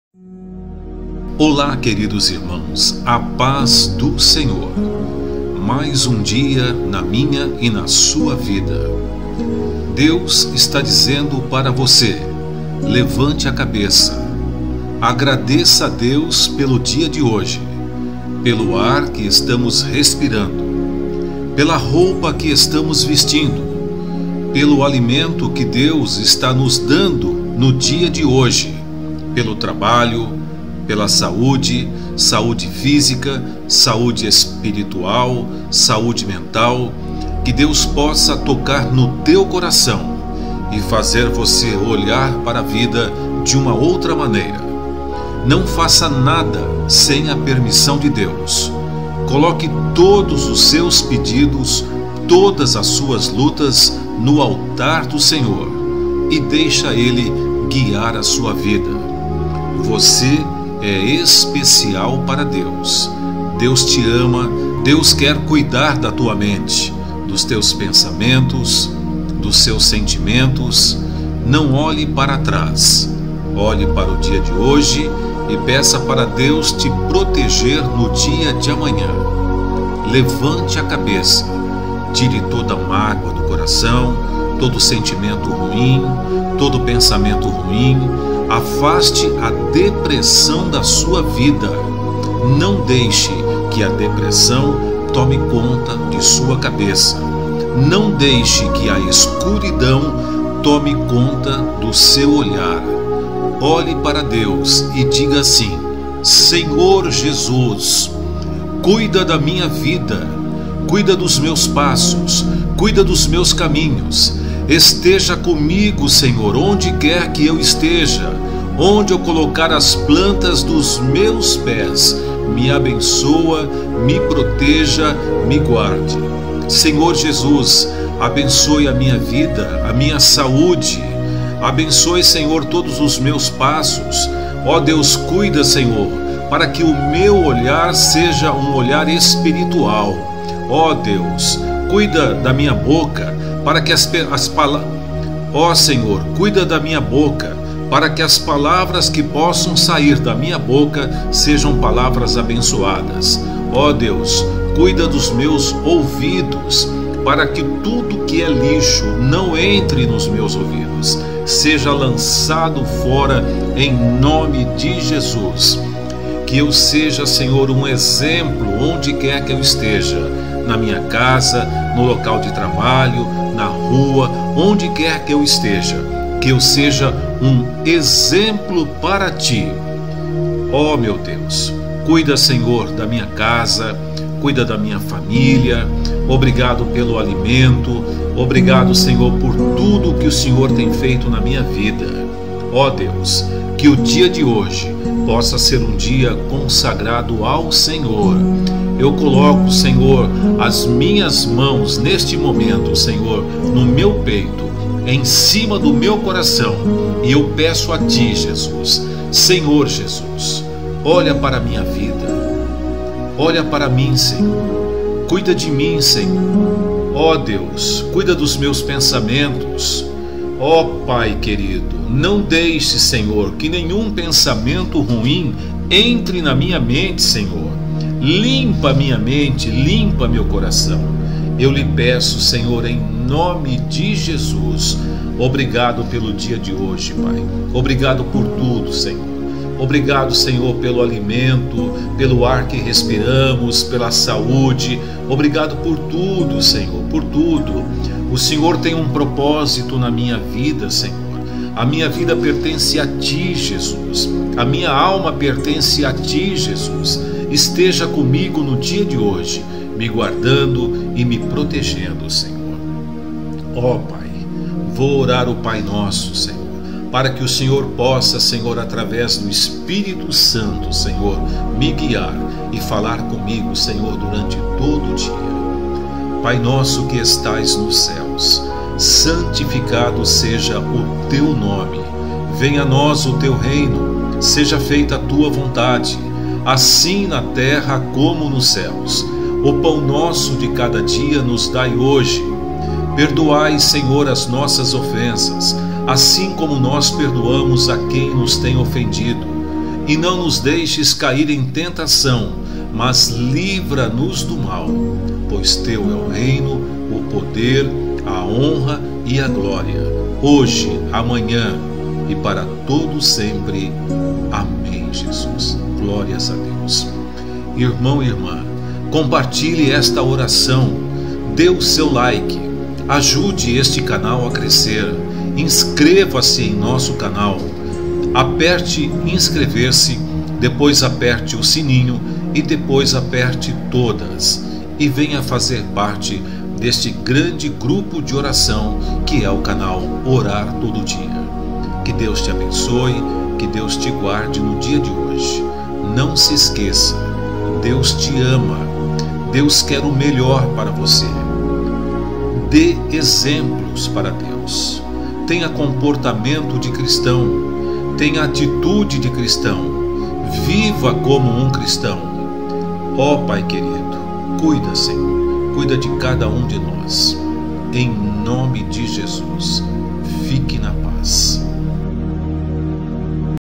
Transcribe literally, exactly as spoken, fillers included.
Olá, queridos irmãos, a paz do Senhor. Mais um dia na minha e na sua vida. Deus está dizendo para você: levante a cabeça, agradeça a Deus pelo dia de hoje, pelo ar que estamos respirando, pela roupa que estamos vestindo, pelo alimento que Deus está nos dando no dia de hoje, pelo trabalho, pela saúde, saúde física, saúde espiritual, saúde mental. Que Deus possa tocar no teu coração e fazer você olhar para a vida de uma outra maneira. Não faça nada sem a permissão de Deus. Coloque todos os seus pedidos, todas as suas lutas no altar do Senhor e deixa Ele guiar a sua vida. Você é especial para Deus. Deus te ama, Deus quer cuidar da tua mente, dos teus pensamentos, dos seus sentimentos. Não olhe para trás, olhe para o dia de hoje e peça para Deus te proteger no dia de amanhã. Levante a cabeça, tire toda a mágoa do coração, todo sentimento ruim, todo pensamento ruim. Afaste a depressão da sua vida. Não deixe que a depressão tome conta de sua cabeça. Não deixe que a escuridão tome conta do seu olhar. Olhe para Deus e diga assim: Senhor Jesus, cuida da minha vida, cuida dos meus passos, cuida dos meus caminhos. Esteja comigo, Senhor, onde quer que eu esteja, onde eu colocar as plantas dos meus pés. Me abençoa, me proteja, me guarde. Senhor Jesus, abençoe a minha vida, a minha saúde. Abençoe, Senhor, todos os meus passos. Ó Deus, cuida, Senhor, para que o meu olhar seja um olhar espiritual. Ó Deus, cuida da minha boca, para que as, as palavras... Ó Senhor, cuida da minha boca, para que as palavras que possam sair da minha boca sejam palavras abençoadas. Ó Deus, cuida dos meus ouvidos, para que tudo que é lixo não entre nos meus ouvidos, seja lançado fora em nome de Jesus. Que eu seja, Senhor, um exemplo onde quer que eu esteja, na minha casa, no local de trabalho, na rua, onde quer que eu esteja, que eu seja um exemplo para Ti. Ó meu Deus, cuida, Senhor, da minha casa, cuida da minha família. Obrigado pelo alimento, obrigado, Senhor, por tudo que o Senhor tem feito na minha vida. Ó Deus, que o dia de hoje possa ser um dia consagrado ao Senhor. Eu coloco, Senhor, as minhas mãos neste momento, Senhor, no meu peito, em cima do meu coração, e eu peço a Ti, Jesus, Senhor Jesus, olha para a minha vida, olha para mim, Senhor, cuida de mim, Senhor. Ó Deus, cuida dos meus pensamentos. Ó Pai querido, não deixe, Senhor, que nenhum pensamento ruim entre na minha mente, Senhor. Limpa minha mente, limpa meu coração. Eu lhe peço, Senhor, em nome de Jesus. Obrigado pelo dia de hoje, Pai. Obrigado por tudo, Senhor. Obrigado, Senhor, pelo alimento, pelo ar que respiramos, pela saúde. Obrigado por tudo, Senhor, por tudo. O Senhor tem um propósito na minha vida, Senhor. A minha vida pertence a Ti, Jesus. A minha alma pertence a Ti, Jesus. Esteja comigo no dia de hoje, me guardando e me protegendo, Senhor. Ó Pai, vou orar o Pai Nosso, Senhor, para que o Senhor possa, Senhor, através do Espírito Santo, Senhor, me guiar e falar comigo, Senhor, durante todo o dia. Pai nosso que estais nos céus, santificado seja o Teu nome. Venha a nós o Teu reino, seja feita a Tua vontade, assim na terra como nos céus. O pão nosso de cada dia nos dai hoje. Perdoai, Senhor, as nossas ofensas, assim como nós perdoamos a quem nos tem ofendido. e não nos deixes cair em tentação, mas livra-nos do mal, pois teu é o reino, o poder, a honra e a glória, hoje, amanhã e para todo sempre. Amém, Jesus. Glórias a Deus. Irmão e irmã, compartilhe esta oração, dê o seu like, ajude este canal a crescer, inscreva-se em nosso canal, aperte inscrever-se, depois aperte o sininho e depois aperte todas e venha fazer parte deste grande grupo de oração que é o canal Orar Todo Dia. Que Deus te abençoe, que Deus te guarde no dia de hoje. Não se esqueça, Deus te ama, Deus quer o melhor para você. Dê exemplos para Deus, tenha comportamento de cristão, tenha atitude de cristão, viva como um cristão. Ó Pai querido, cuida, Senhor, cuida de cada um de nós, em nome de Jesus.